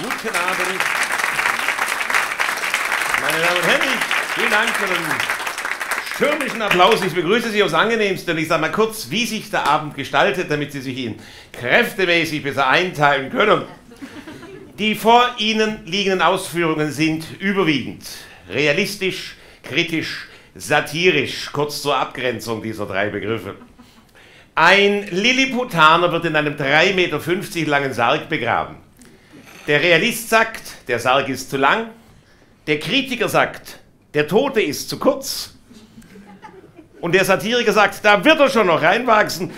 Guten Abend. Meine Damen und Herren, vielen Dank für den stürmischen Applaus. Ich begrüße Sie aufs Angenehmste und ich sage mal kurz, wie sich der Abend gestaltet, damit Sie sich ihn kräftemäßig besser einteilen können. Die vor Ihnen liegenden Ausführungen sind überwiegend realistisch, kritisch, satirisch, kurz zur Abgrenzung dieser drei Begriffe. Ein Lilliputaner wird in einem 3,50 Meter langen Sarg begraben. Der Realist sagt, der Sarg ist zu lang. Der Kritiker sagt, der Tote ist zu kurz. Und der Satiriker sagt, da wird er schon noch reinwachsen.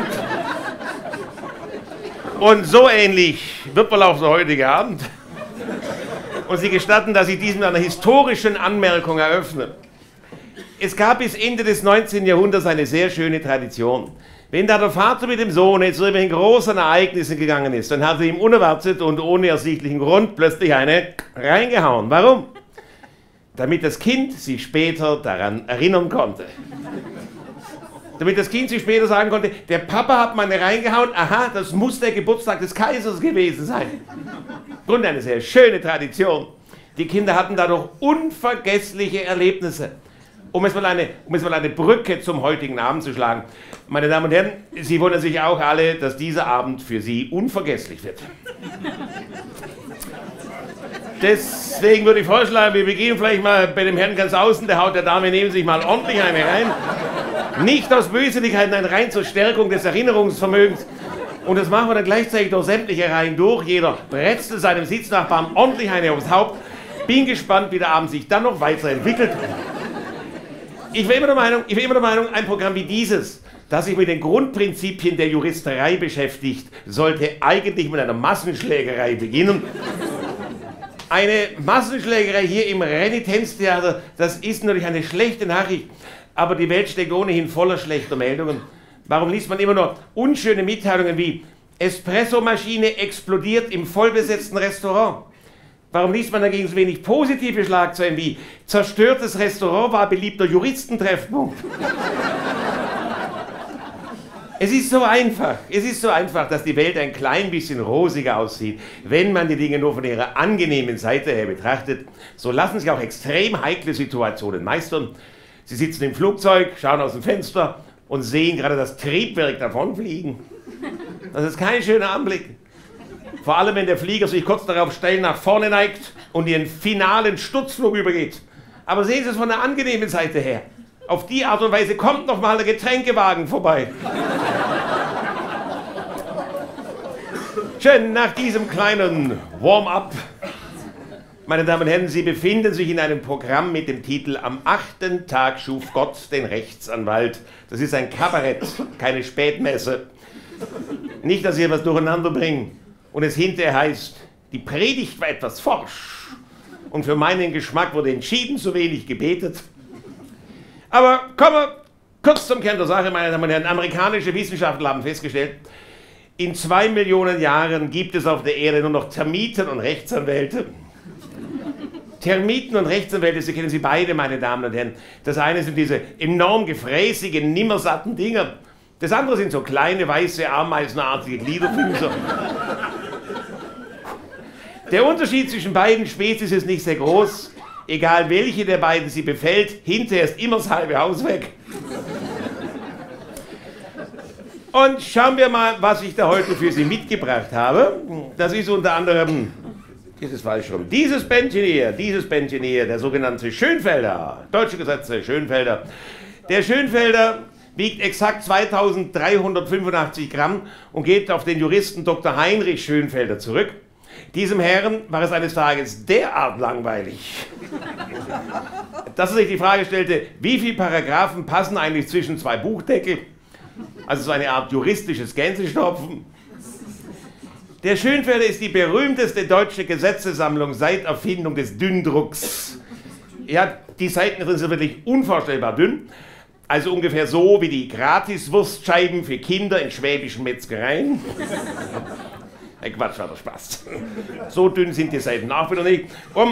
Und so ähnlich wird wohl auch der heutige Abend. Und Sie gestatten, dass ich dies mit einer historischen Anmerkung eröffne. Es gab bis Ende des 19. Jahrhunderts eine sehr schöne Tradition. Wenn da der Vater mit dem Sohn zu irgendwelchen großen Ereignissen gegangen ist, dann hat er ihm unerwartet und ohne ersichtlichen Grund plötzlich eine reingehauen. Warum? Damit das Kind sich später daran erinnern konnte. Damit das Kind sich später sagen konnte, der Papa hat meine reingehauen, aha, das muss der Geburtstag des Kaisers gewesen sein. Im Grunde eine sehr schöne Tradition. Die Kinder hatten dadurch unvergessliche Erlebnisse. Um es mal eine Brücke zum heutigen Abend zu schlagen. Meine Damen und Herren, Sie wundern sich auch alle, dass dieser Abend für Sie unvergesslich wird. Deswegen würde ich vorschlagen, wir beginnen vielleicht mal bei dem Herrn ganz außen, der haut der Dame neben sich mal ordentlich eine rein. Nicht aus Böseligkeit, nein, rein zur Stärkung des Erinnerungsvermögens. Und das machen wir dann gleichzeitig durch sämtliche Reihen durch. Jeder bretzelt seinem Sitznachbarn ordentlich eine aufs Haupt. Bin gespannt, wie der Abend sich dann noch weiterentwickelt. Ich war immer der Meinung, ein Programm wie dieses, das sich mit den Grundprinzipien der Juristerei beschäftigt, sollte eigentlich mit einer Massenschlägerei beginnen. Eine Massenschlägerei hier im Renitenztheater, das ist natürlich eine schlechte Nachricht, aber die Welt steckt ohnehin voller schlechter Meldungen. Warum liest man immer nur unschöne Mitteilungen wie Espressomaschine explodiert im vollbesetzten Restaurant? Warum liest man dagegen so wenig positive Schlagzeilen wie zerstörtes Restaurant war beliebter Juristentreffpunkt? Es ist so einfach, dass die Welt ein klein bisschen rosiger aussieht, wenn man die Dinge nur von ihrer angenehmen Seite her betrachtet. So lassen sich auch extrem heikle Situationen meistern. Sie sitzen im Flugzeug, schauen aus dem Fenster und sehen gerade das Triebwerk davonfliegen. Das ist kein schöner Anblick. Vor allem, wenn der Flieger sich kurz darauf steil nach vorne neigt und ihren finalen Sturzflug übergeht. Aber sehen Sie es von der angenehmen Seite her. Auf die Art und Weise kommt noch mal der Getränkewagen vorbei. Schön, nach diesem kleinen Warm-up. Meine Damen und Herren, Sie befinden sich in einem Programm mit dem Titel Am 8. Tag schuf Gott den Rechtsanwalt. Das ist ein Kabarett, keine Spätmesse. Nicht, dass Sie etwas durcheinander bringen. Und es hinterher heißt, die Predigt war etwas forsch. Und für meinen Geschmack wurde entschieden zu wenig gebetet. Aber kommen wir kurz zum Kern der Sache, meine Damen und Herren. Amerikanische Wissenschaftler haben festgestellt, in 2 Millionen Jahren gibt es auf der Erde nur noch Termiten und Rechtsanwälte. Termiten und Rechtsanwälte, Sie kennen sie beide, meine Damen und Herren. Das eine sind diese enorm gefräßigen, nimmersatten Dinger. Das andere sind so kleine, weiße, ameisenartige Gliederfüßer. Der Unterschied zwischen beiden Spezies ist nicht sehr groß. Egal welche der beiden sie befällt, hinterher ist immer das halbe Haus weg. Und schauen wir mal, was ich da heute für Sie mitgebracht habe. Das ist unter anderem, das ist falsch rum, dieses Bändchen hier, der sogenannte Schönfelder, deutsche Gesetze, Schönfelder. Der Schönfelder wiegt exakt 2385 Gramm und geht auf den Juristen Dr. Heinrich Schönfelder zurück. Diesem Herrn war es eines Tages derart langweilig, dass er sich die Frage stellte, wie viele Paragraphen passen eigentlich zwischen zwei Buchdeckel? Also so eine Art juristisches Gänsestopfen. Der Schönfelder ist die berühmteste deutsche Gesetzesammlung seit Erfindung des Dünndrucks. Ja, die Seiten sind wirklich unvorstellbar dünn. Also ungefähr so wie die Gratiswurstscheiben für Kinder in schwäbischen Metzgereien. Ein Quatsch, war der Spaß. So dünn sind die Seiten auch wieder nicht.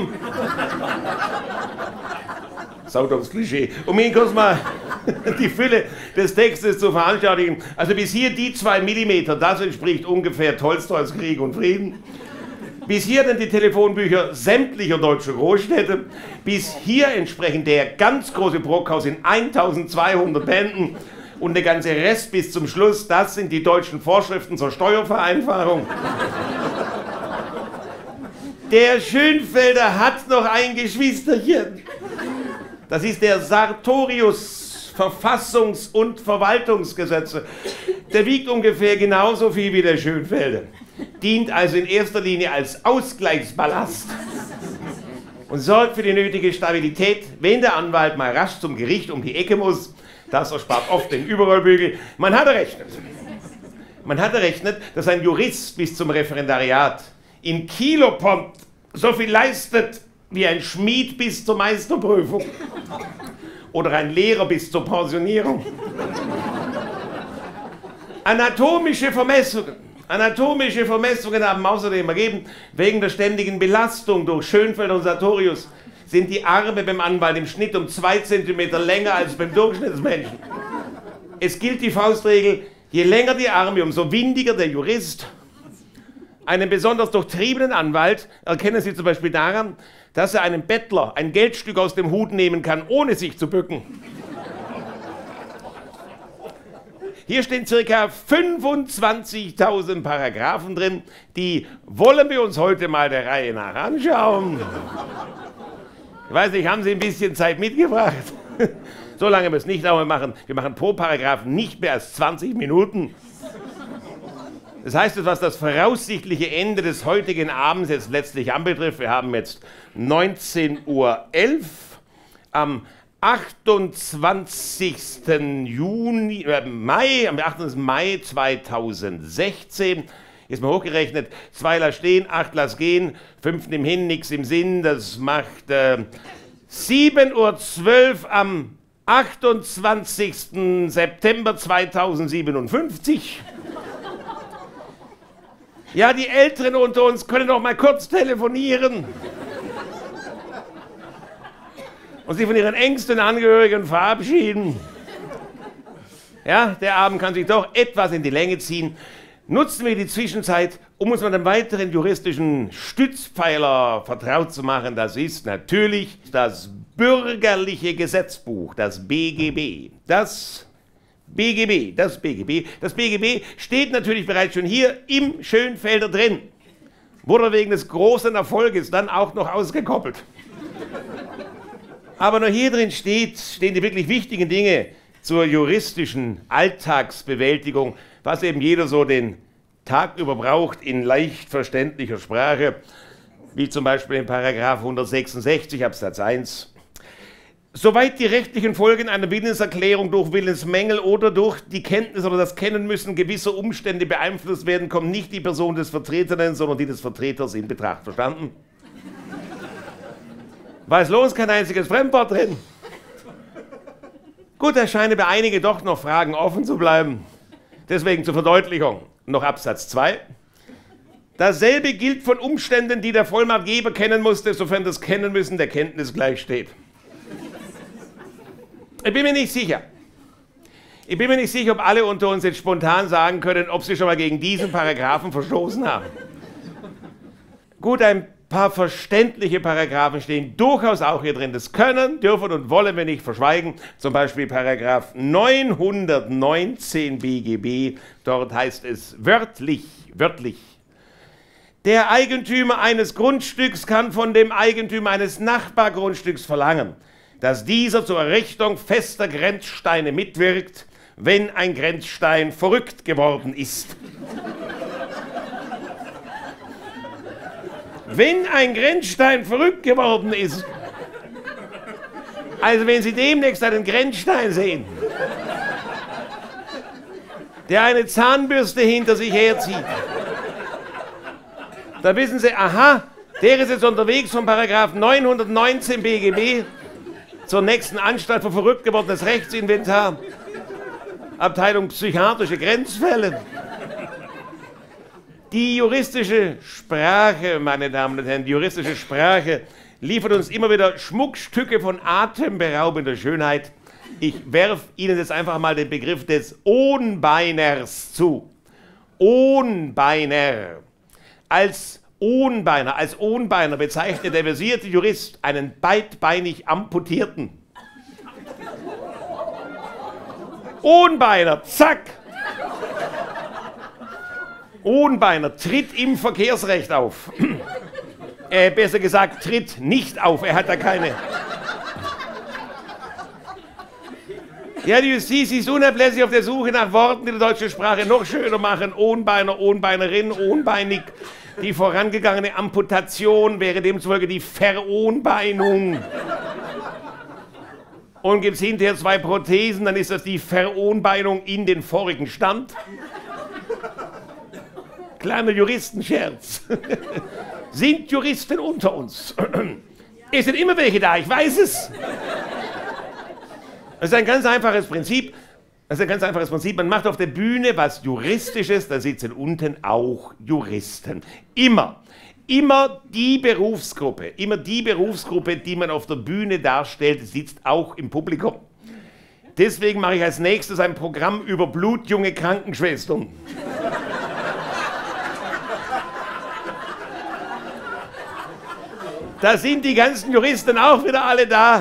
Saudums Klischee. Um Ihnen kurz mal die Fülle des Textes zu veranschaulichen. Also bis hier die 2 Millimeter, das entspricht ungefähr Tolstois Krieg und Frieden. Bis hierhin die Telefonbücher sämtlicher deutscher Großstädte. Bis hier entsprechend der ganz große Brockhaus in 1200 Bänden. Und der ganze Rest bis zum Schluss, das sind die deutschen Vorschriften zur Steuervereinfachung. Der Schönfelder hat noch ein Geschwisterchen. Das ist der Sartorius, Verfassungs- und Verwaltungsgesetze. Der wiegt ungefähr genauso viel wie der Schönfelder. Dient also in erster Linie als Ausgleichsballast und sorgt für die nötige Stabilität, wenn der Anwalt mal rasch zum Gericht um die Ecke muss. Das erspart oft den Überrollbügel. Man hat errechnet, dass ein Jurist bis zum Referendariat in Kilopont so viel leistet wie ein Schmied bis zur Meisterprüfung oder ein Lehrer bis zur Pensionierung. Anatomische Vermessungen haben außerdem ergeben, wegen der ständigen Belastung durch Schönfelder und Sartorius sind die Arme beim Anwalt im Schnitt um 2 Zentimeter länger als beim Durchschnittsmenschen. Es gilt die Faustregel, je länger die Arme, umso windiger der Jurist. Einen besonders durchtriebenen Anwalt erkennen Sie zum Beispiel daran, dass er einem Bettler ein Geldstück aus dem Hut nehmen kann, ohne sich zu bücken. Hier stehen ca. 25.000 Paragraphen drin, die wollen wir uns heute mal der Reihe nach anschauen. Ich weiß nicht, haben Sie ein bisschen Zeit mitgebracht? So lange müssen wir es nicht dauernd machen. Wir machen pro Paragraphen nicht mehr als 20 Minuten. Das heißt, was das voraussichtliche Ende des heutigen Abends jetzt letztlich anbetrifft, wir haben jetzt 19:11 Uhr am 28. Mai, am 28. Mai 2016, ist mal hochgerechnet, 2 lass stehen, 8 lass gehen, 5 nimm hin, nix im Sinn, das macht 7:12 Uhr am 28. September 2057. Ja, die Älteren unter uns können doch mal kurz telefonieren und sich von ihren engsten Angehörigen verabschieden. Ja, der Abend kann sich doch etwas in die Länge ziehen. Nutzen wir die Zwischenzeit, um uns mit einem weiteren juristischen Stützpfeiler vertraut zu machen. Das ist natürlich das Bürgerliche Gesetzbuch, das BGB. Das BGB steht natürlich bereits schon hier im Schönfelder drin. Wurde wegen des großen Erfolges dann auch noch ausgekoppelt. Aber nur hier drin stehen die wirklich wichtigen Dinge zur juristischen Alltagsbewältigung, was eben jeder so den Tag über braucht in leicht verständlicher Sprache, wie zum Beispiel in Paragraph 166 Absatz 1. Soweit die rechtlichen Folgen einer Willenserklärung durch Willensmängel oder durch die Kenntnis oder das Kennenmüssen gewisser Umstände beeinflusst werden, kommt nicht die Person des Vertretenen, sondern die des Vertreters in Betracht. Verstanden? War es los, kein einziges Fremdwort drin? Gut, da scheinen bei einigen doch noch Fragen offen zu bleiben. Deswegen zur Verdeutlichung noch Absatz 2. Dasselbe gilt von Umständen, die der Vollmachtgeber kennen musste, sofern das Kennenmüssen der Kenntnis gleich steht. Ich bin mir nicht sicher, ob alle unter uns jetzt spontan sagen können, ob sie schon mal gegen diesen Paragraphen verstoßen haben. Gut, ein paar verständliche Paragraphen stehen durchaus auch hier drin. Das können, dürfen und wollen wir nicht verschweigen. Zum Beispiel Paragraph 919 BGB. Dort heißt es wörtlich. Der Eigentümer eines Grundstücks kann von dem Eigentümer eines Nachbargrundstücks verlangen, dass dieser zur Errichtung fester Grenzsteine mitwirkt, wenn ein Grenzstein verrückt geworden ist. Wenn ein Grenzstein verrückt geworden ist, also wenn Sie demnächst einen Grenzstein sehen, der eine Zahnbürste hinter sich herzieht, da wissen Sie, aha, der ist jetzt unterwegs von Paragraph 919 BGB zur nächsten Anstalt für verrückt gewordenes Rechtsinventar, Abteilung psychiatrische Grenzfälle. Die juristische Sprache, meine Damen und Herren, die juristische Sprache liefert uns immer wieder Schmuckstücke von atemberaubender Schönheit. Ich werfe Ihnen jetzt einfach mal den Begriff des Ohnbeiners zu. Ohnbeiner. Als Ohnbeiner, als Ohnbeiner bezeichnet der versierte Jurist einen beidbeinig Amputierten. Ohnbeiner, zack! Ohnbeiner tritt im Verkehrsrecht auf. Besser gesagt, tritt nicht auf, er hat da keine. Ja, die Justiz ist unablässig auf der Suche nach Worten, die die deutsche Sprache noch schöner machen. Ohnbeiner, Ohnbeinerin, ohnbeinig. Die vorangegangene Amputation wäre demzufolge die Verohnbeinung. Und gibt es hinterher 2 Prothesen, dann ist das die Verohnbeinung in den vorigen Stand. Kleiner Juristenscherz. Sind Juristen unter uns? Es sind immer welche da, ich weiß es. Das ist ein ganz einfaches Prinzip. Man macht auf der Bühne was Juristisches, da sitzen unten auch Juristen. Immer die Berufsgruppe, die man auf der Bühne darstellt, sitzt auch im Publikum. Deswegen mache ich als nächstes ein Programm über blutjunge Krankenschwestern. Da sind die ganzen Juristen auch wieder alle da.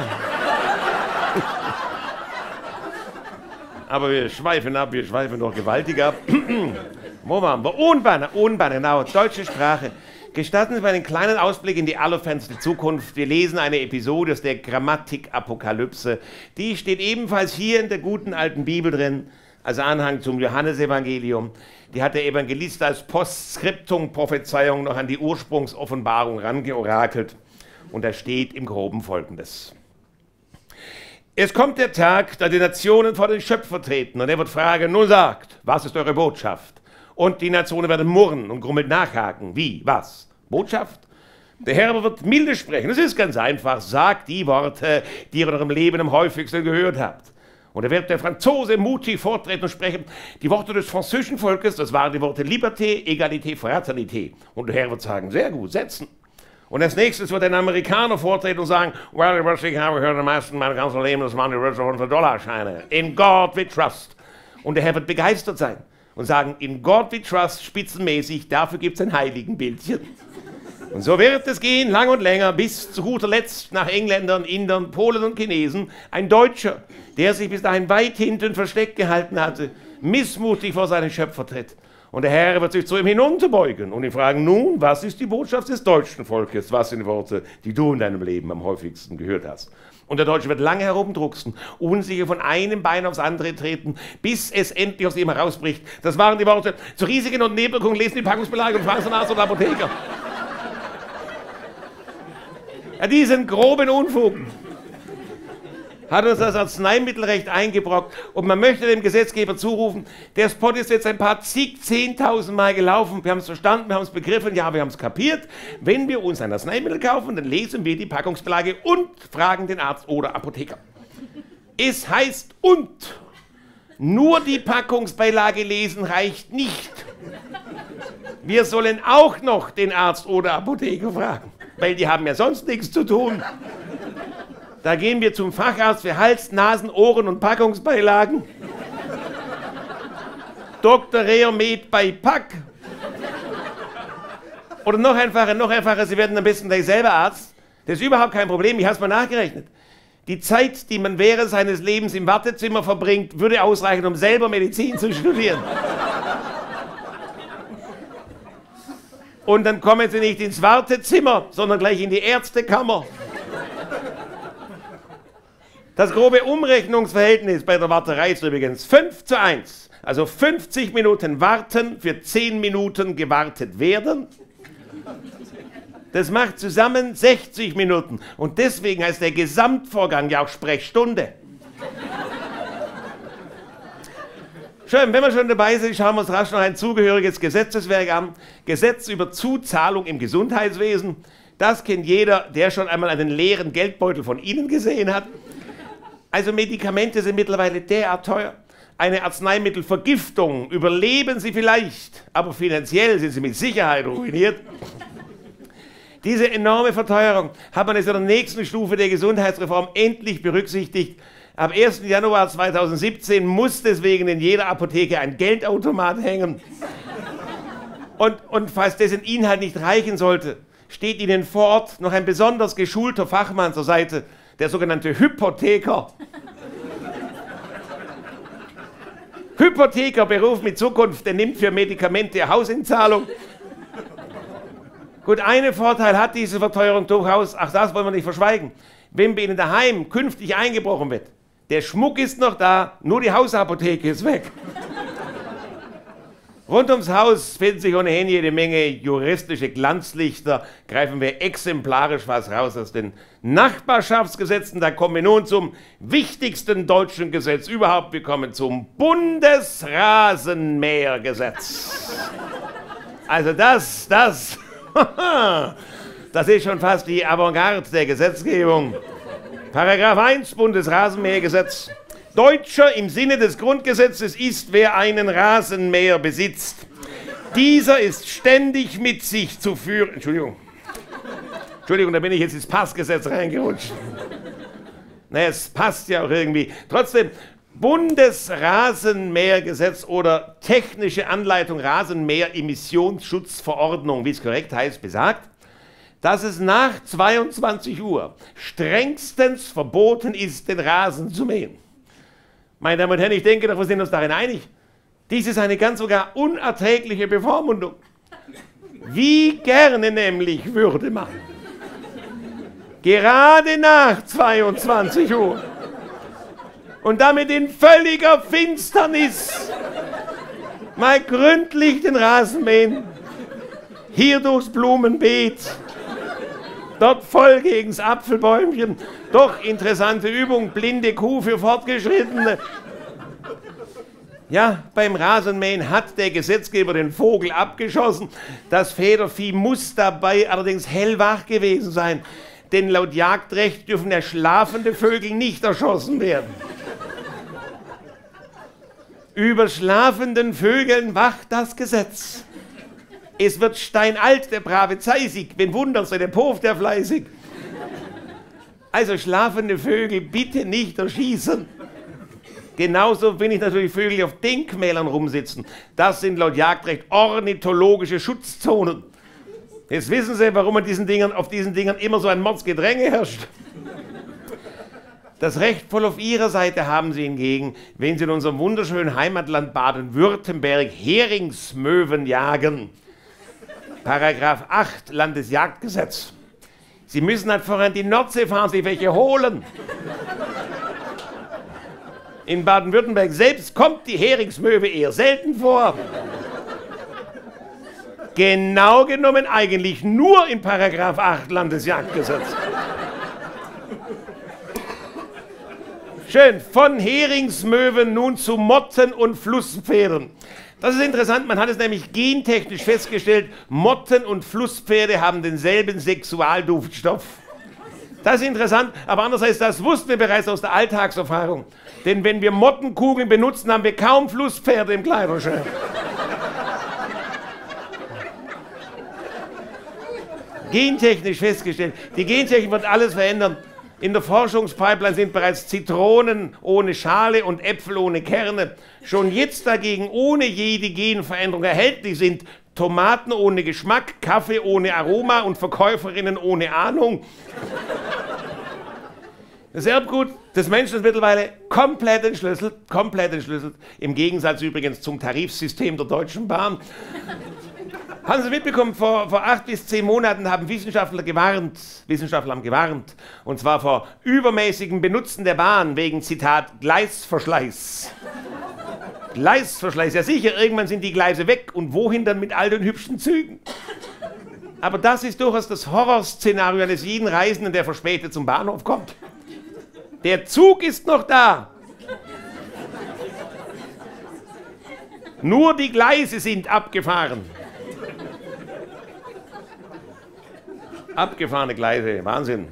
Aber wir schweifen doch gewaltig ab. Wo waren wir? Ohnbeiner, genau, deutsche Sprache. Gestatten Sie mir einen kleinen Ausblick in die allerfernste Zukunft. Wir lesen eine Episode aus der Grammatik-Apokalypse. Die steht ebenfalls hier in der guten alten Bibel drin, als Anhang zum Johannesevangelium. Die hat der Evangelist als Postskriptum-Prophezeiung noch an die Ursprungsoffenbarung rangeorakelt. Und da steht im Groben Folgendes. Es kommt der Tag, da die Nationen vor den Schöpfer treten und er wird fragen, nun sagt, was ist eure Botschaft? Und die Nationen werden murren und grummelt nachhaken. Wie? Was? Botschaft? Der Herr wird milde sprechen. Es ist ganz einfach. Sagt die Worte, die ihr in eurem Leben am häufigsten gehört habt. Und da wird der Franzose mutig vortreten und sprechen, die Worte des französischen Volkes, das waren die Worte Liberté, Egalité, Fraternité. Und der Herr wird sagen, sehr gut, setzen. Und als nächstes wird ein Amerikaner vortreten und sagen, well, was ich habe gehört am meisten mein ganzes Leben, das waren die $100-Dollarscheine. In God we trust. Und der Herr wird begeistert sein und sagen, in God we trust, spitzenmäßig, dafür gibt es ein Heiligenbildchen. Und so wird es gehen, lang und länger, bis zu guter Letzt nach Engländern, Indern, Polen und Chinesen ein Deutscher, der sich bis dahin weit hinten versteckt gehalten hatte, missmutig vor seinen Schöpfer tritt. Und der Herr wird sich zu ihm hinunterbeugen und ihn fragen, nun, was ist die Botschaft des deutschen Volkes? Was sind die Worte, die du in deinem Leben am häufigsten gehört hast? Und der Deutsche wird lange herumdrucksen, unsicher von einem Bein aufs andere treten, bis es endlich aus ihm herausbricht. Das waren die Worte, zu Risiken und Nebenwirkungen lesen die Packungsbeilage und fragen Sie Arzt oder Apotheker. Ja, diesen groben Unfug hat uns das Arzneimittelrecht eingebrockt und man möchte dem Gesetzgeber zurufen, der Spot ist jetzt ein paar zehntausend Mal gelaufen, wir haben es verstanden, wir haben es begriffen, ja, wir haben es kapiert. Wenn wir uns ein Arzneimittel kaufen, dann lesen wir die Packungsbeilage und fragen den Arzt oder Apotheker. Es heißt und. Nur die Packungsbeilage lesen reicht nicht. Wir sollen auch noch den Arzt oder Apotheker fragen, weil die haben ja sonst nichts zu tun. Da gehen wir zum Facharzt für Hals, Nasen, Ohren und Packungsbeilagen. Dr. Reomed bei Pack. Oder noch einfacher, Sie werden am besten gleich selber Arzt. Das ist überhaupt kein Problem, ich habe es mal nachgerechnet. Die Zeit, die man während seines Lebens im Wartezimmer verbringt, würde ausreichen, um selber Medizin zu studieren. Und dann kommen Sie nicht ins Wartezimmer, sondern gleich in die Ärztekammer. Das grobe Umrechnungsverhältnis bei der Warterei ist übrigens 5:1. Also 50 Minuten warten für 10 Minuten gewartet werden. Das macht zusammen 60 Minuten. Und deswegen heißt der Gesamtvorgang ja auch Sprechstunde. Schön, wenn wir schon dabei sind, schauen wir uns rasch noch ein zugehöriges Gesetzeswerk an. Gesetz über Zuzahlung im Gesundheitswesen. Das kennt jeder, der schon einmal einen leeren Geldbeutel von Ihnen gesehen hat. Also Medikamente sind mittlerweile derart teuer. Eine Arzneimittelvergiftung überleben Sie vielleicht, aber finanziell sind Sie mit Sicherheit ruiniert. Diese enorme Verteuerung hat man jetzt in der nächsten Stufe der Gesundheitsreform endlich berücksichtigt. Ab 1. Januar 2017 muss deswegen in jeder Apotheke ein Geldautomat hängen. Und falls dessen Inhalt nicht reichen sollte, steht Ihnen vor Ort noch ein besonders geschulter Fachmann zur Seite, der sogenannte Hypotheker. Hypotheker, Beruf mit Zukunft, der nimmt für Medikamente Hausinzahlung. Gut, einen Vorteil hat diese Verteuerung durchaus, ach, das wollen wir nicht verschweigen. Wenn bei Ihnen daheim künftig eingebrochen wird, der Schmuck ist noch da, nur die Hausapotheke ist weg. Rund ums Haus finden sich ohnehin jede Menge juristische Glanzlichter. Greifen wir exemplarisch was raus aus den Nachbarschaftsgesetzen. Da kommen wir nun zum wichtigsten deutschen Gesetz überhaupt. Wir kommen zum Bundesrasenmähergesetz. Also das ist schon fast die Avantgarde der Gesetzgebung. Paragraph 1 Bundesrasenmähergesetz. Deutscher im Sinne des Grundgesetzes ist, wer einen Rasenmäher besitzt. Dieser ist ständig mit sich zu führen. Entschuldigung, da bin ich jetzt ins Passgesetz reingerutscht. Naja, es passt ja auch irgendwie. Trotzdem, Bundesrasenmähergesetz oder technische Anleitung Rasenmäher-Emissionsschutzverordnung, wie es korrekt heißt, besagt, dass es nach 22 Uhr strengstens verboten ist, den Rasen zu mähen. Meine Damen und Herren, ich denke doch, wir sind uns darin einig. Dies ist eine ganz sogar unerträgliche Bevormundung. Wie gerne nämlich würde man gerade nach 22 Uhr und damit in völliger Finsternis mal gründlich den Rasen mähen, hier durchs Blumenbeet, dort voll gegens Apfelbäumchen. Doch interessante Übung, blinde Kuh für Fortgeschrittene. Ja, beim Rasenmähen hat der Gesetzgeber den Vogel abgeschossen. Das Federvieh muss dabei allerdings hellwach gewesen sein. Denn laut Jagdrecht dürfen ja schlafende Vögel nicht erschossen werden. Über schlafenden Vögeln wacht das Gesetz. Es wird steinalt, der brave Zeisig, wen wundert's, der Pof, der fleißig. Also schlafende Vögel bitte nicht erschießen. Genauso bin ich natürlich Vögel, die auf Denkmälern rumsitzen. Das sind laut Jagdrecht ornithologische Schutzzonen. Jetzt wissen Sie, warum auf diesen Dingern immer so ein Mordsgedränge herrscht. Das Recht voll auf Ihrer Seite haben Sie hingegen, wenn Sie in unserem wunderschönen Heimatland Baden-Württemberg Heringsmöwen jagen. Paragraph 8 Landesjagdgesetz. Sie müssen halt voran die Nordsee fahren, sich welche holen. In Baden-Württemberg selbst kommt die Heringsmöwe eher selten vor. Genau genommen eigentlich nur in Paragraph 8 Landesjagdgesetz. Schön, von Heringsmöwen nun zu Motten und Flusspferden. Das ist interessant, man hat es nämlich gentechnisch festgestellt, Motten und Flusspferde haben denselben Sexualduftstoff. Das ist interessant, aber andererseits, das wussten wir bereits aus der Alltagserfahrung. Denn wenn wir Mottenkugeln benutzen, haben wir kaum Flusspferde im Kleiderschrank. Gentechnisch festgestellt, die Gentechnik wird alles verändern. In der Forschungspipeline sind bereits Zitronen ohne Schale und Äpfel ohne Kerne. Schon jetzt dagegen ohne jede Genveränderung erhältlich sind Tomaten ohne Geschmack, Kaffee ohne Aroma und Verkäuferinnen ohne Ahnung. Das Erbgut des Menschen ist mittlerweile komplett entschlüsselt. Im Gegensatz übrigens zum Tarifsystem der Deutschen Bahn. Haben Sie mitbekommen, vor 8 bis 10 Monaten haben Wissenschaftler haben gewarnt, und zwar vor übermäßigem Benutzen der Bahn wegen, Zitat, Gleisverschleiß. Gleisverschleiß, ja sicher, irgendwann sind die Gleise weg und wohin dann mit all den hübschen Zügen? Aber das ist durchaus das Horrorszenario eines jeden Reisenden, der verspätet zum Bahnhof kommt. Der Zug ist noch da. Nur die Gleise sind abgefahren. Abgefahrene Gleise, Wahnsinn.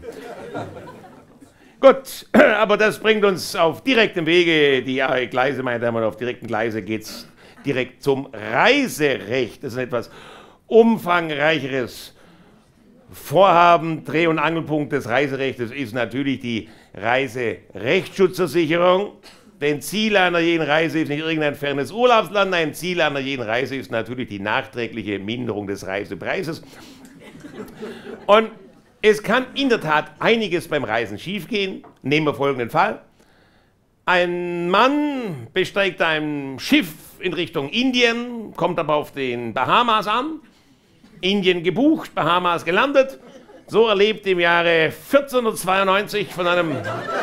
Gut, aber das bringt uns auf direktem Wege, die Gleise, meine Damen und Herren, auf direkten Gleise geht es direkt zum Reiserecht. Das ist ein etwas umfangreicheres Vorhaben. Dreh- und Angelpunkt des Reiserechtes ist natürlich die Reiserechtsschutzversicherung. Denn Ziel einer jeden Reise ist nicht irgendein fernes Urlaubsland, nein, Ziel einer jeden Reise ist natürlich die nachträgliche Minderung des Reisepreises. Und es kann in der Tat einiges beim Reisen schiefgehen. Nehmen wir folgenden Fall. Ein Mann besteigt ein Schiff in Richtung Indien, kommt aber auf den Bahamas an, Indien gebucht, Bahamas gelandet. So erlebt im Jahre 1492 von einem...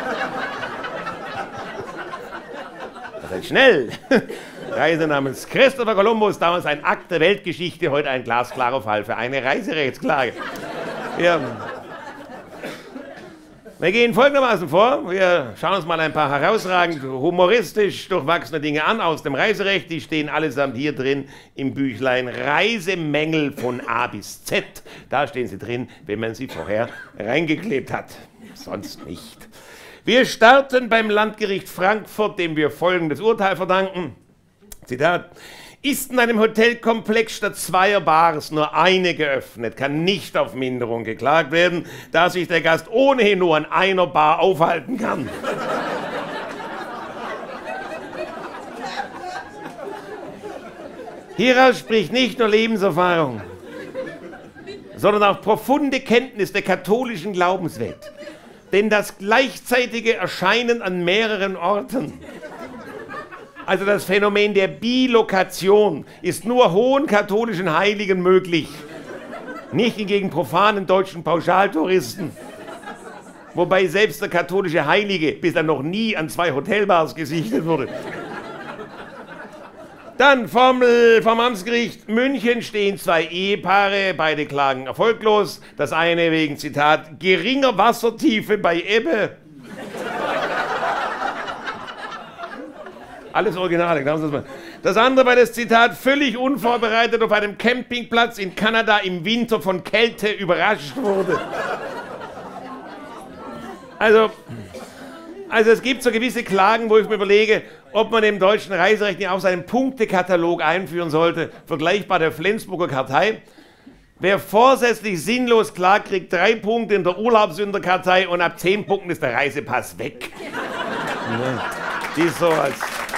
Das ist schnell! Reise namens Christopher Columbus, damals ein Akt der Weltgeschichte, heute ein glasklarer Fall für eine Reiserechtsklage. Wir gehen folgendermaßen vor, wir schauen uns mal ein paar herausragend humoristisch durchwachsene Dinge an aus dem Reiserecht, die stehen allesamt hier drin im Büchlein Reisemängel von A bis Z. Da stehen sie drin, wenn man sie vorher reingeklebt hat, sonst nicht. Wir starten beim Landgericht Frankfurt, dem wir folgendes Urteil verdanken. Zitat: Ist in einem Hotelkomplex statt 2 Bars nur eine geöffnet, kann nicht auf Minderung geklagt werden, da sich der Gast ohnehin nur an einer Bar aufhalten kann. Hieraus spricht nicht nur Lebenserfahrung, sondern auch profunde Kenntnis der katholischen Glaubenswelt. Denn das gleichzeitige Erscheinen an mehreren Orten, also das Phänomen der Bilokation, ist nur hohen katholischen Heiligen möglich, nicht hingegen profanen deutschen Pauschaltouristen. Wobei selbst der katholische Heilige bislang noch nie an 2 Hotelbars gesichtet wurde. Dann vom Amtsgericht München stehen 2 Ehepaare, beide klagen erfolglos. Das eine wegen, Zitat, geringer Wassertiefe bei Ebbe. Alles Originale, glauben Sie das mal. Das andere, weil das Zitat völlig unvorbereitet auf einem Campingplatz in Kanada im Winter von Kälte überrascht wurde. Also es gibt so gewisse Klagen, wo ich mir überlege, ob man im deutschen Reiserecht nicht auch seinen Punktekatalog einführen sollte, vergleichbar der Flensburger Kartei. Wer vorsätzlich sinnlos klagt, kriegt 3 Punkte in der Urlaubssünderkartei und ab 10 Punkten ist der Reisepass weg. Die ist so als...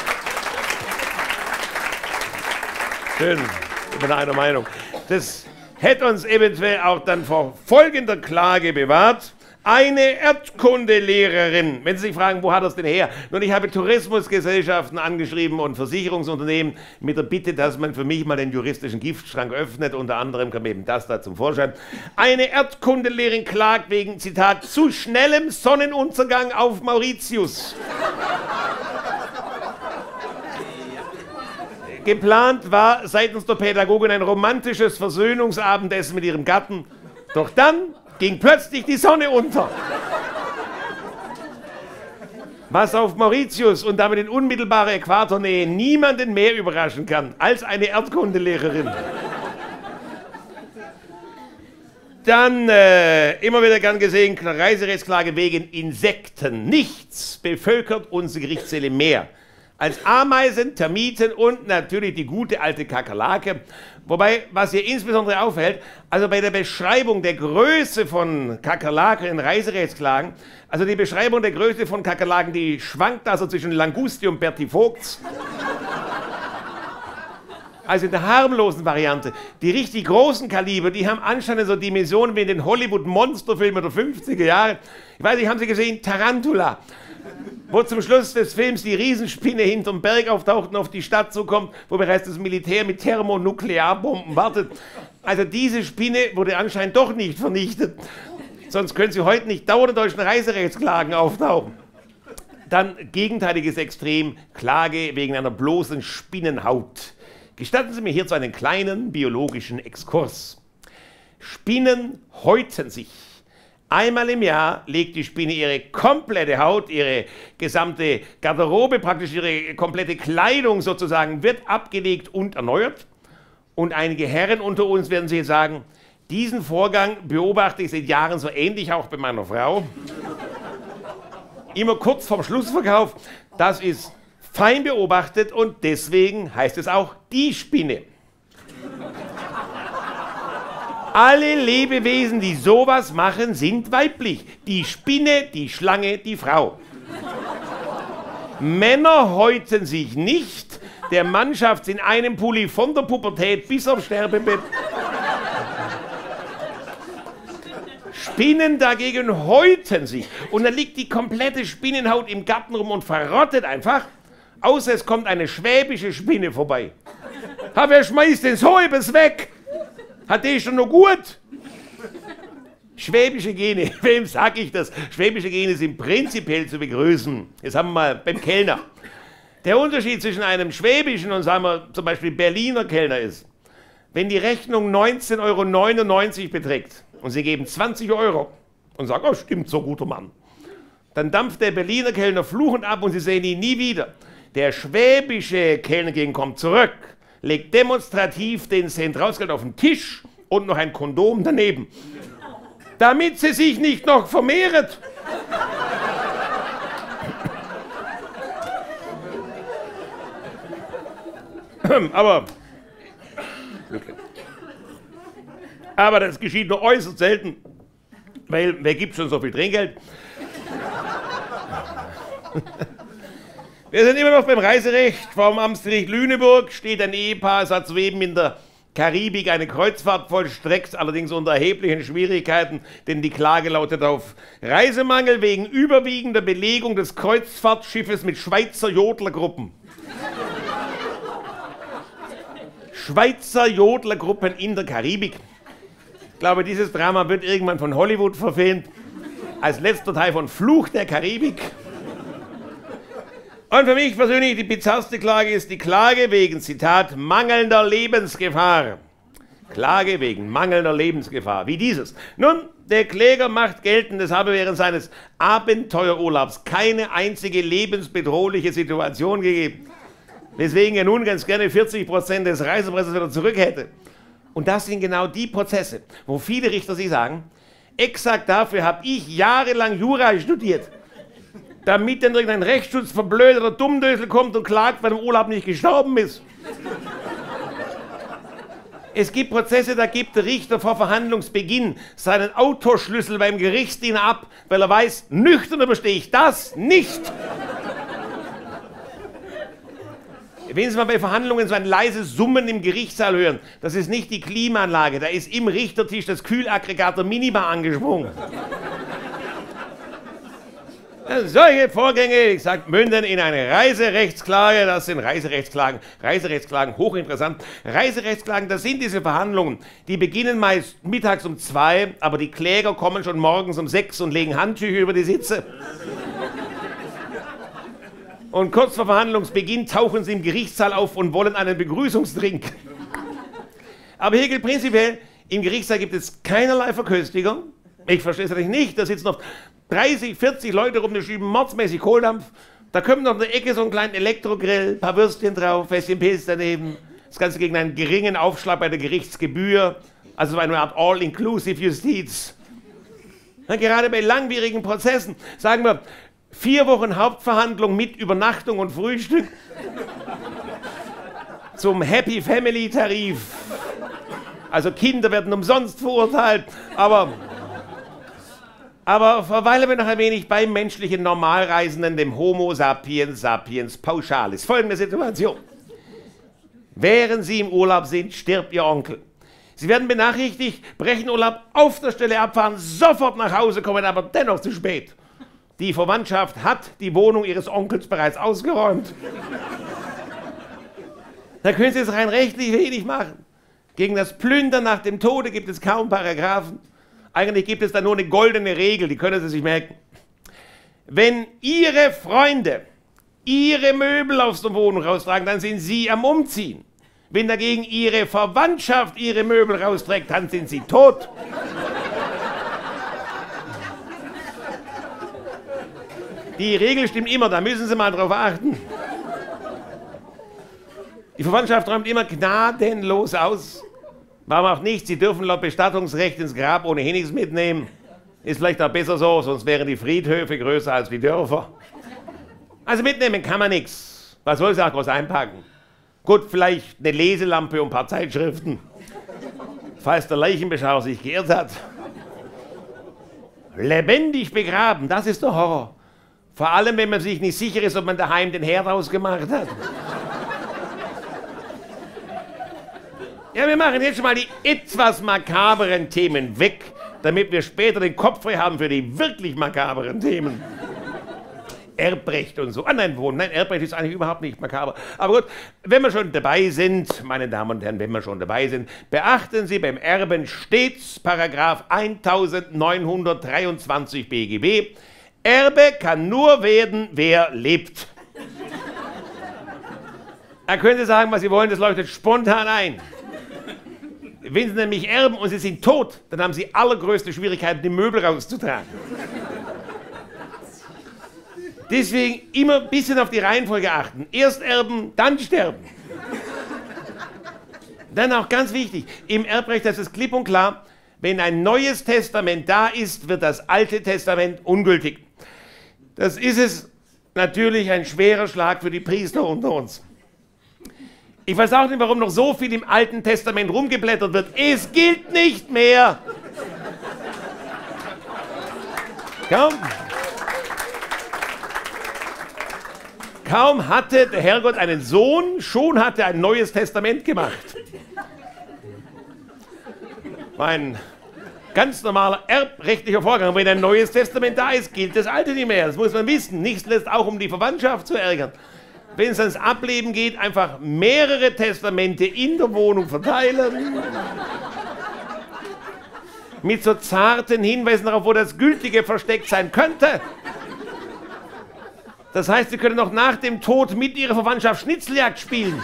Schön, ich bin einer Meinung. Das hätte uns eventuell auch dann vor folgender Klage bewahrt. Eine Erdkundelehrerin. Wenn Sie sich fragen, wo hat er es denn her? Nun, ich habe Tourismusgesellschaften angeschrieben und Versicherungsunternehmen mit der Bitte, dass man für mich mal den juristischen Giftschrank öffnet. Unter anderem kam eben das da zum Vorschein. Eine Erdkundelehrerin klagt wegen, Zitat, zu schnellem Sonnenuntergang auf Mauritius. Geplant war seitens der Pädagogin ein romantisches Versöhnungsabendessen mit ihrem Gatten. Doch dann ging plötzlich die Sonne unter. Was auf Mauritius und damit in unmittelbarer Äquatornähe niemanden mehr überraschen kann als eine Erdkundelehrerin. Dann immer wieder gern gesehen, Reiserechtsklage wegen Insekten. Nichts bevölkert unsere Gerichtssäle mehr als Ameisen, Termiten und natürlich die gute alte Kakerlake. Wobei, was hier insbesondere auffällt, also bei der Beschreibung der Größe von Kakerlaken in Reiserechtsklagen, also die Beschreibung der Größe von Kakerlaken, die schwankt also zwischen Langusti und Berti Vogts. Also in der harmlosen Variante. Die richtig großen Kaliber, die haben anscheinend so Dimensionen wie in den Hollywood-Monsterfilmen der 50er Jahre. Ich weiß nicht, haben Sie gesehen? Tarantula. Wo zum Schluss des Films die Riesenspinne hinterm Berg auftaucht und auf die Stadt zukommt, wo bereits das Militär mit Thermonuklearbomben wartet. Also diese Spinne wurde anscheinend doch nicht vernichtet. Sonst können Sie heute nicht dauernd deutschen Reiserechtsklagen auftauchen. Dann gegenteiliges Extrem, Klage wegen einer bloßen Spinnenhaut. Gestatten Sie mir hierzu einen kleinen biologischen Exkurs. Spinnen häuten sich. Einmal im Jahr legt die Spinne ihre komplette Haut, ihre gesamte Garderobe, praktisch ihre komplette Kleidung sozusagen, wird abgelegt und erneuert. Und einige Herren unter uns werden sich sagen, diesen Vorgang beobachte ich seit Jahren so ähnlich auch bei meiner Frau. Immer kurz vorm Schlussverkauf, das ist fein beobachtet und deswegen heißt es auch die Spinne. Alle Lebewesen, die sowas machen, sind weiblich. Die Spinne, die Schlange, die Frau. Männer häuten sich nicht. Der Mann schafft's in einem Pulli von der Pubertät bis aufs Sterbebett. Spinnen dagegen häuten sich. Und dann liegt die komplette Spinnenhaut im Garten rum und verrottet einfach. Außer es kommt eine schwäbische Spinne vorbei. Ha, wer schmeißt denn so etwas weg? Hat der schon noch gut? Schwäbische Gene, wem sag ich das? Schwäbische Gene sind prinzipiell zu begrüßen. Das haben wir mal beim Kellner. Der Unterschied zwischen einem schwäbischen und, sagen wir, zum Beispiel Berliner Kellner ist, wenn die Rechnung 19,99 € beträgt und Sie geben 20 € und sagen, oh stimmt, so guter Mann, dann dampft der Berliner Kellner fluchend ab und Sie sehen ihn nie wieder. Der schwäbische Kellner kommt zurück, legt demonstrativ den Cent Rausgeld auf den Tisch und noch ein Kondom daneben, damit sie sich nicht noch vermehrt. Aber das geschieht nur äußerst selten, weil wer gibt schon so viel Trinkgeld? Wir sind immer noch beim Reiserecht. Vom Amtsgericht Lüneburg steht ein Ehepaar, es hat soeben in der Karibik eine Kreuzfahrt vollstreckt, allerdings unter erheblichen Schwierigkeiten, denn die Klage lautet auf Reisemangel wegen überwiegender Belegung des Kreuzfahrtschiffes mit Schweizer Jodlergruppen. Schweizer Jodlergruppen in der Karibik. Ich glaube, dieses Drama wird irgendwann von Hollywood verfilmt, als letzter Teil von Fluch der Karibik. Und für mich persönlich die bizarrste Klage ist die Klage wegen, Zitat, mangelnder Lebensgefahr. Klage wegen mangelnder Lebensgefahr, wie dieses. Nun, der Kläger macht geltend, es habe während seines Abenteuerurlaubs keine einzige lebensbedrohliche Situation gegeben, weswegen er nun ganz gerne 40% des Reisepresses wieder zurück hätte. Und das sind genau die Prozesse, wo viele Richter sich sagen, exakt dafür habe ich jahrelang Jura studiert, damit dann irgendein Rechtsschutzverblödeter Dummdösel kommt und klagt, weil er im Urlaub nicht gestorben ist. Es gibt Prozesse, da gibt der Richter vor Verhandlungsbeginn seinen Autoschlüssel beim Gerichtsdiener ab, weil er weiß, nüchtern überstehe ich das nicht. Wenn Sie mal bei Verhandlungen so ein leises Summen im Gerichtssaal hören, das ist nicht die Klimaanlage, da ist im Richtertisch das Kühlaggregat der Minibar angesprungen. Solche Vorgänge, ich sage, münden in eine Reiserechtsklage, das sind Reiserechtsklagen, hochinteressant. Reiserechtsklagen, das sind diese Verhandlungen, die beginnen meist mittags um 2, aber die Kläger kommen schon morgens um 6 und legen Handtücher über die Sitze. Und kurz vor Verhandlungsbeginn tauchen sie im Gerichtssaal auf und wollen einen Begrüßungsdrink. Aber hier gilt prinzipiell, im Gerichtssaal gibt es keinerlei Verköstigung. Ich verstehe es natürlich nicht, da sitzen oft 30, 40 Leute rum, die schieben mordsmäßig Kohldampf. Da kommt noch in der Ecke so einen kleinen Elektrogrill, ein paar Würstchen drauf, Fässchen Pilz daneben. Das Ganze gegen einen geringen Aufschlag bei der Gerichtsgebühr. Also so eine Art All-Inclusive-Justiz. Gerade bei langwierigen Prozessen, sagen wir, 4 Wochen Hauptverhandlung mit Übernachtung und Frühstück zum Happy Family Tarif. Also Kinder werden umsonst verurteilt, aber verweilen wir noch ein wenig beim menschlichen Normalreisenden, dem Homo sapiens sapiens pauschalis. Folgende Situation. Während Sie im Urlaub sind, stirbt Ihr Onkel. Sie werden benachrichtigt, brechen Urlaub auf der Stelle abfahren, sofort nach Hause kommen, aber dennoch zu spät. Die Verwandtschaft hat die Wohnung Ihres Onkels bereits ausgeräumt. Da können Sie es rein rechtlich wenig machen. Gegen das Plündern nach dem Tode gibt es kaum Paragraphen. Eigentlich gibt es da nur eine goldene Regel, die können Sie sich merken. Wenn Ihre Freunde Ihre Möbel aus der Wohnung raustragen, dann sind Sie am Umziehen. Wenn dagegen Ihre Verwandtschaft Ihre Möbel rausträgt, dann sind Sie tot. Die Regel stimmt immer, da müssen Sie mal drauf achten. Die Verwandtschaft räumt immer gnadenlos aus. Warum auch nicht? Sie dürfen laut Bestattungsrecht ins Grab ohnehin nichts mitnehmen. Ist vielleicht auch besser so, sonst wären die Friedhöfe größer als die Dörfer. Also mitnehmen kann man nichts. Was soll sie auch groß einpacken? Gut, vielleicht eine Leselampe und ein paar Zeitschriften, falls der Leichenbeschauer sich geirrt hat. Lebendig begraben, das ist der Horror. Vor allem, wenn man sich nicht sicher ist, ob man daheim den Herd ausgemacht hat. Ja, wir machen jetzt schon mal die etwas makaberen Themen weg, damit wir später den Kopf frei haben für die wirklich makaberen Themen. Erbrecht und so. Ah nein, Erbrecht ist eigentlich überhaupt nicht makaber. Aber gut, wenn wir schon dabei sind, meine Damen und Herren, wenn wir schon dabei sind, beachten Sie beim Erben stets Paragraph 1923 BGB. Erbe kann nur werden, wer lebt. Da können Sie sagen, was Sie wollen, das leuchtet spontan ein. Wenn Sie nämlich erben und Sie sind tot, dann haben Sie allergrößte Schwierigkeiten, die Möbel rauszutragen. Deswegen immer ein bisschen auf die Reihenfolge achten. Erst erben, dann sterben. Dann auch ganz wichtig, im Erbrecht ist es klipp und klar, wenn ein neues Testament da ist, wird das alte Testament ungültig. Das ist es natürlich ein schwerer Schlag für die Priester unter uns. Ich weiß auch nicht, warum noch so viel im Alten Testament rumgeblättert wird. Es gilt nicht mehr. Kaum hatte der Herrgott einen Sohn, schon hat er ein neues Testament gemacht. Ein ganz normaler erbrechtlicher Vorgang. Wenn ein neues Testament da ist, gilt das Alte nicht mehr. Das muss man wissen. Nichts lässt auch, um die Verwandtschaft zu ärgern. Wenn es ans Ableben geht, einfach mehrere Testamente in der Wohnung verteilen. Mit so zarten Hinweisen darauf, wo das Gültige versteckt sein könnte. Das heißt, Sie können noch nach dem Tod mit Ihrer Verwandtschaft Schnitzeljagd spielen.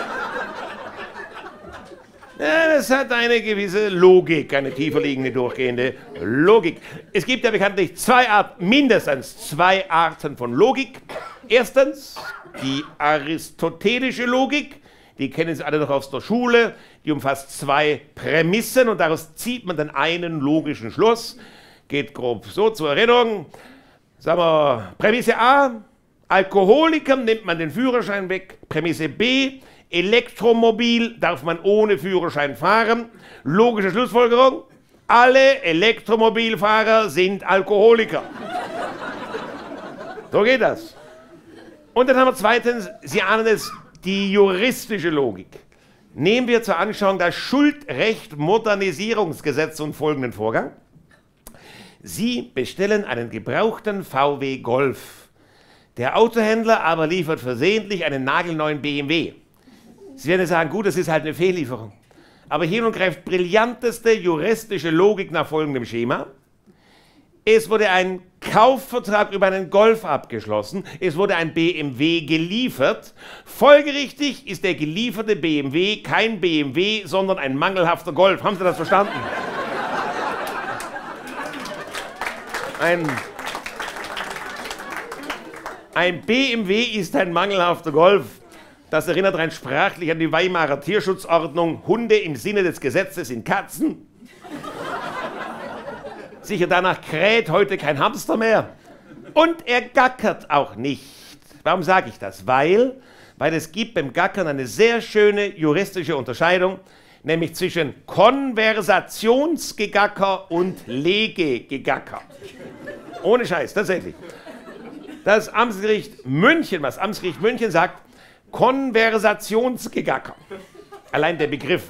Ja, das hat eine gewisse Logik, eine tiefer liegende, durchgehende Logik. Es gibt ja bekanntlich mindestens zwei Arten von Logik. Erstens die aristotelische Logik, die kennen Sie alle noch aus der Schule, die umfasst zwei Prämissen und daraus zieht man dann einen logischen Schluss. Geht grob so zur Erinnerung. Sagen wir, Prämisse A, Alkoholikern nimmt man den Führerschein weg. Prämisse B, Elektromobil darf man ohne Führerschein fahren. Logische Schlussfolgerung, alle Elektromobilfahrer sind Alkoholiker. So geht das. Und dann haben wir zweitens, Sie ahnen es, die juristische Logik. Nehmen wir zur Anschauung das Schuldrecht-Modernisierungsgesetz und folgenden Vorgang. Sie bestellen einen gebrauchten VW Golf. Der Autohändler aber liefert versehentlich einen nagelneuen BMW. Sie werden sagen, gut, das ist halt eine Fehllieferung. Aber hier nun greift brillanteste juristische Logik nach folgendem Schema. Es wurde ein Kaufvertrag über einen Golf abgeschlossen. Es wurde ein BMW geliefert. Folgerichtig ist der gelieferte BMW kein BMW, sondern ein mangelhafter Golf. Haben Sie das verstanden? Ein BMW ist ein mangelhafter Golf. Das erinnert rein sprachlich an die Weimarer Tierschutzordnung. Hunde im Sinne des Gesetzes sind Katzen. Sicher, danach kräht heute kein Hamster mehr. Und er gackert auch nicht. Warum sage ich das? Weil es gibt beim Gackern eine sehr schöne juristische Unterscheidung, nämlich zwischen Konversationsgegacker und Legegegacker. Ohne Scheiß, tatsächlich. Das Amtsgericht München, was Amtsgericht München sagt, Konversationsgegacker. Allein der Begriff.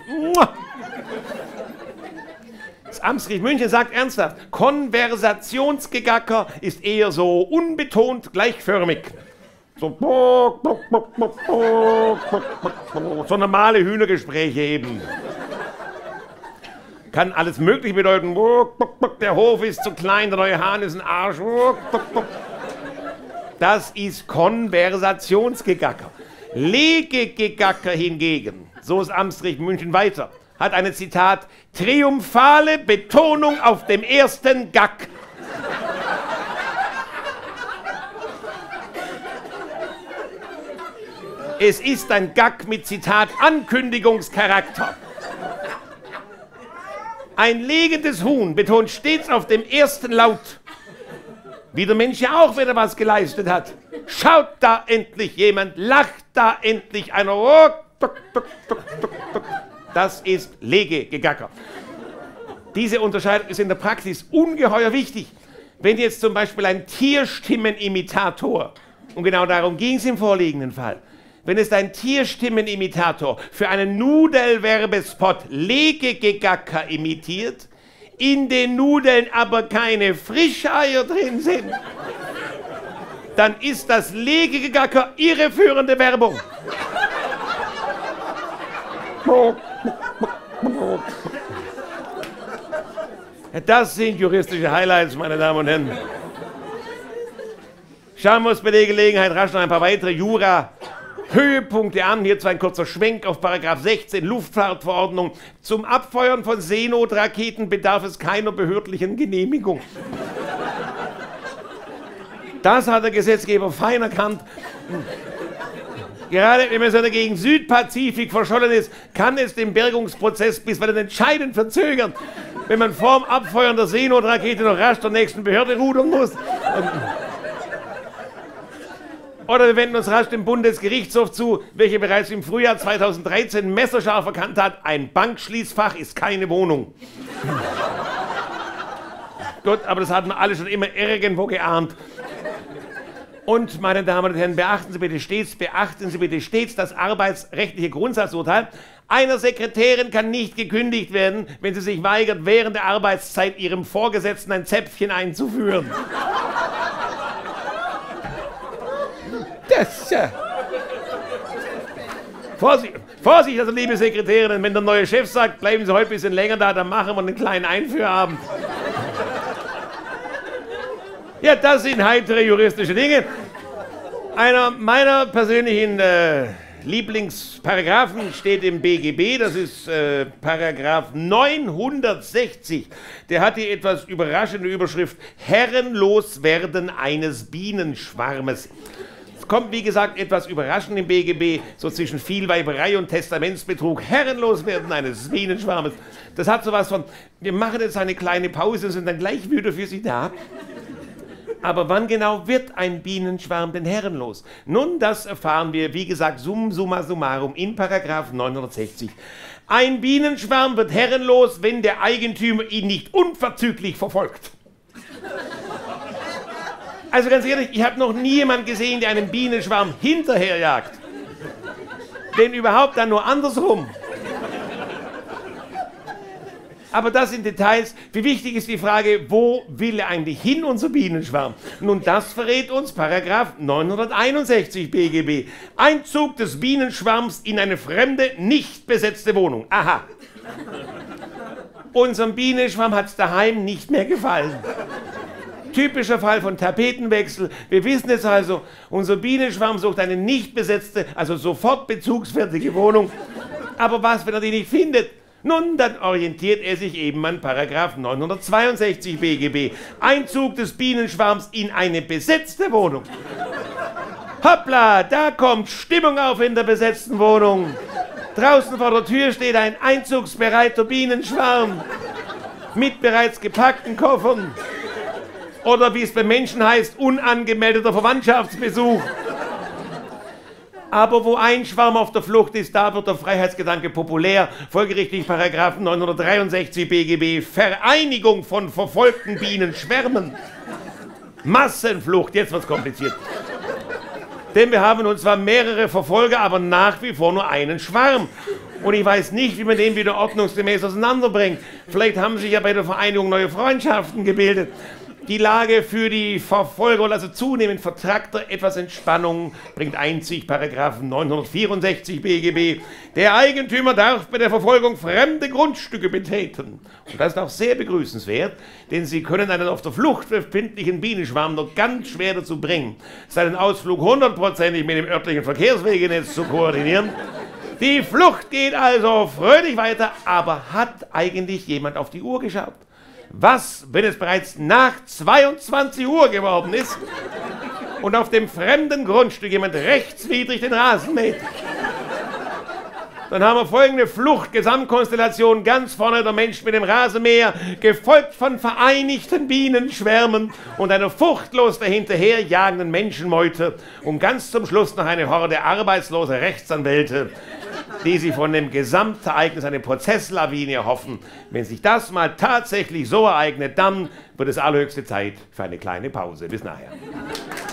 Das Amtsgericht München sagt ernsthaft, Konversationsgegacker ist eher so unbetont gleichförmig. So normale Hühnergespräche eben. Kann alles Mögliche bedeuten. Der Hof ist zu klein, der neue Hahn ist ein Arsch. Das ist Konversationsgegacker. Legegegacker hingegen, so ist Amtsgericht München weiter, hat eine, Zitat, triumphale Betonung auf dem ersten Gack. Es ist ein Gack mit, Zitat, Ankündigungscharakter. Ein legendes Huhn betont stets auf dem ersten Laut. Wie der Mensch ja auch, wenn er was geleistet hat. Schaut da endlich jemand, lacht da endlich einer. Das ist Legegegacker. Diese Unterscheidung ist in der Praxis ungeheuer wichtig, Wenn jetzt zum Beispiel ein Tierstimmenimitator, und genau darum ging es im vorliegenden Fall, wenn es ein Tierstimmenimitator für einen Nudelwerbespot Legegegacker imitiert, in den Nudeln aber keine Frischeier drin sind, dann ist das Legegegacker irreführende Werbung. Das sind juristische Highlights, meine Damen und Herren. Schauen wir uns bei der Gelegenheit rasch noch ein paar weitere Jura-Höhepunkte an. Hierzu ein kurzer Schwenk auf § 16 Luftfahrtverordnung. Zum Abfeuern von Seenotraketen bedarf es keiner behördlichen Genehmigung. Das hat der Gesetzgeber fein erkannt. Gerade wenn man so dagegen Südpazifik verschollen ist, kann es den Bergungsprozess bisweilen entscheidend verzögern, wenn man vorm Abfeuern der Seenotrakete noch rasch der nächsten Behörde rudern muss. Oder wir wenden uns rasch dem Bundesgerichtshof zu, welcher bereits im Frühjahr 2013 messerscharf erkannt hat, ein Bankschließfach ist keine Wohnung. Gut, aber das hatten wir alle schon immer irgendwo geahnt. Und, meine Damen und Herren, beachten Sie bitte stets das arbeitsrechtliche Grundsatzurteil. Einer Sekretärin kann nicht gekündigt werden, wenn sie sich weigert, während der Arbeitszeit ihrem Vorgesetzten ein Zäpfchen einzuführen. Das, Vorsicht, also liebe Sekretärin, wenn der neue Chef sagt, bleiben Sie heute ein bisschen länger da, dann machen wir einen kleinen Einführabend. Ja, das sind heitere juristische Dinge. Einer meiner persönlichen Lieblingsparagraphen steht im BGB, das ist Paragraph 960. Der hat die etwas überraschende Überschrift Herrenloswerden eines Bienenschwarmes. Es kommt, wie gesagt, etwas überraschend im BGB, so zwischen Vielweiberei und Testamentsbetrug, Herrenloswerden eines Bienenschwarmes. Das hat sowas von, wir machen jetzt eine kleine Pause und sind dann gleich wieder für Sie da. Aber wann genau wird ein Bienenschwarm denn herrenlos? Nun, das erfahren wir, wie gesagt, summa summarum in Paragraph 960. Ein Bienenschwarm wird herrenlos, wenn der Eigentümer ihn nicht unverzüglich verfolgt. Also ganz ehrlich, ich habe noch nie jemanden gesehen, der einen Bienenschwarm hinterherjagt. Wenn überhaupt, dann nur andersrum. Aber das sind Details. Wie wichtig ist die Frage, wo will eigentlich hin, unser Bienenschwarm? Nun, das verrät uns Paragraph 961 BGB. Einzug des Bienenschwarms in eine fremde, nicht besetzte Wohnung. Aha. Unserem Bienenschwarm hat es daheim nicht mehr gefallen. Typischer Fall von Tapetenwechsel. Wir wissen es also, unser Bienenschwarm sucht eine nicht besetzte, also sofort bezugsfertige Wohnung. Aber was, wenn er die nicht findet? Nun, dann orientiert er sich eben an Paragraph 962 BGB. Einzug des Bienenschwarms in eine besetzte Wohnung. Hoppla, da kommt Stimmung auf in der besetzten Wohnung. Draußen vor der Tür steht ein einzugsbereiter Bienenschwarm mit bereits gepackten Koffern. Oder wie es bei Menschen heißt, unangemeldeter Verwandtschaftsbesuch. Aber wo ein Schwarm auf der Flucht ist, da wird der Freiheitsgedanke populär. Folgerichtig Paragraph 963 BGB, Vereinigung von verfolgten Bienenschwärmen. Massenflucht, jetzt wird's kompliziert. Denn wir haben nun zwar mehrere Verfolger, aber nach wie vor nur einen Schwarm. Und ich weiß nicht, wie man den wieder ordnungsgemäß auseinanderbringt. Vielleicht haben sich ja bei der Vereinigung neue Freundschaften gebildet. Die Lage für die Verfolger, also zunehmend vertrackter, etwas Entspannung, bringt einzig Paragraph 964 BGB. Der Eigentümer darf bei der Verfolgung fremde Grundstücke betreten. Und das ist auch sehr begrüßenswert, denn Sie können einen auf der Flucht befindlichen Bienenschwarm nur ganz schwer dazu bringen, seinen Ausflug hundertprozentig mit dem örtlichen Verkehrswegenetz zu koordinieren. Die Flucht geht also fröhlich weiter, aber hat eigentlich jemand auf die Uhr geschaut? Was, wenn es bereits nach 22 Uhr geworden ist und auf dem fremden Grundstück jemand rechtswidrig den Rasen mäht? Dann haben wir folgende Flucht-Gesamtkonstellation. Ganz vorne der Mensch mit dem Rasenmäher, gefolgt von vereinigten Bienenschwärmen und einer furchtlos dahinterher jagenden Menschenmeute. Und ganz zum Schluss noch eine Horde arbeitsloser Rechtsanwälte, die sich von dem Gesamtereignis eine Prozesslawine erhoffen. Wenn sich das mal tatsächlich so ereignet, dann wird es allerhöchste Zeit für eine kleine Pause. Bis nachher.